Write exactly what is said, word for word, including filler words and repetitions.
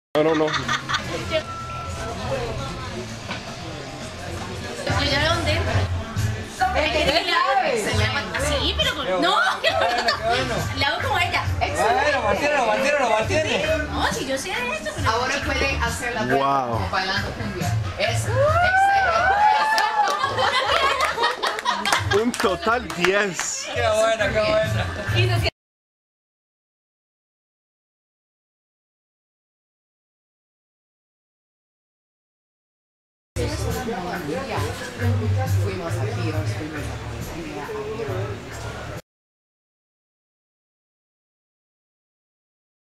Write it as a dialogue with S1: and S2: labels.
S1: No, no, no.
S2: Yo ya lo hundí. Sí, pero con... No, le hago como ella.
S3: Bueno, mantiene, lo mantiene, lo mantiene.
S2: No, si yo sé esto, pero...
S4: Ahora puede hacer la
S1: Wow.
S4: como bailando cumbia. Eso,
S1: Un total diez.
S3: Qué buena, qué buena.
S2: Y no sé.
S4: Fuimos a Giros, fuimos a California, a Giros.